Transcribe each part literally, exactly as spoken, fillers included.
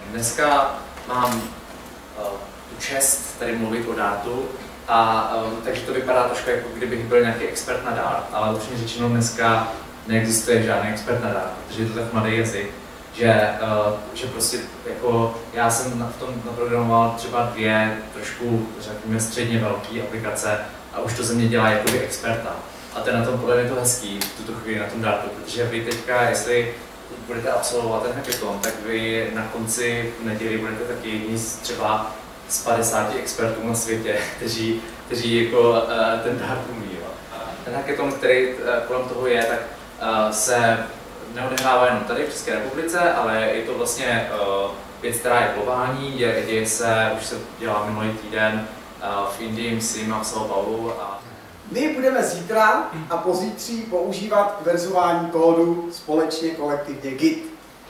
Dneska mám uh, tu čest tady mluvit o dartu, a um, takže to vypadá trošku jako kdybych byl nějaký expert na dart, ale upřímně řečeno dneska neexistuje žádný expert na dart, protože je to tak mladý jazyk, že, uh, že prostě jako já jsem na, v tom naprogramoval třeba dvě trošku, řekněme, středně velké aplikace a už to ze mě dělá jakoby experta. A to je na tom podle mě to hezký, v tuto chvíli na tom dartu, protože vy teďka, jestli budete absolvovat ten hackathon, tak vy na konci neděli budete taky jedni z třeba z padesáti expertů na světě, kteří, kteří jako uh, ten dart umí. Ten hackathon, který uh, kolem toho je, tak uh, se neodehrává jenom tady v České republice, ale je to vlastně uh, věc, která je globální, děje, děje se, už se dělá minulý týden uh, v Indii, myslím, a v São Paulo. A... My budeme zítra a pozítří používat k verzování kódu společně kolektivně Git.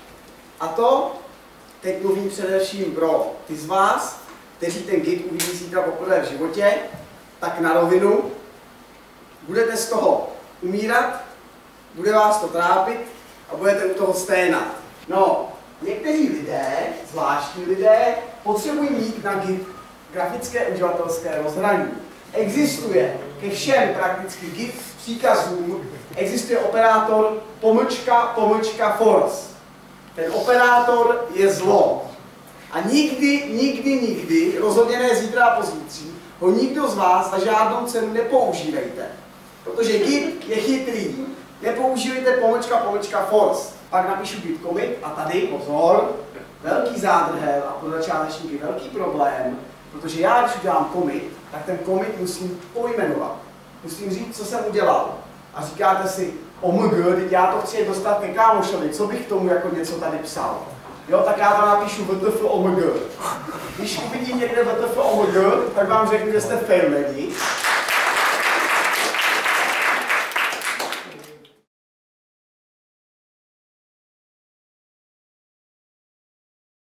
A to teď mluvím především pro ty z vás, kteří ten Git uvidí zítra poprvé v životě, tak na rovinu budete z toho umírat, bude vás to trápit a budete u toho sténat. No, někteří lidé, zvláštní lidé, potřebují mít na Git grafické uživatelské rozhraní. Existuje ke všem prakticky Git příkazům, existuje operátor pomlčka, pomlčka force. Ten operátor je zlo. A nikdy, nikdy, nikdy, rozhodně ne zítra a pozítří, ho nikdo z vás za žádnou cenu nepoužívejte. Protože Git je chytrý. Nepoužívejte pomlčka, pomlčka force. Pak napíšu Git commit a tady, pozor, velký zádrhel a pro začátečníky velký problém, protože já, když udělám commit, tak ten commit musím pojmenovat. Musím říct, co jsem udělal. A říkáte si, omg, teď já to chci dostat ke kámošovi, co bych k tomu jako něco tady psal. Jo, tak já tam napíšu vtf omg. Když uvidím někde vtf omg, tak vám řeknu, že jste fail lidi.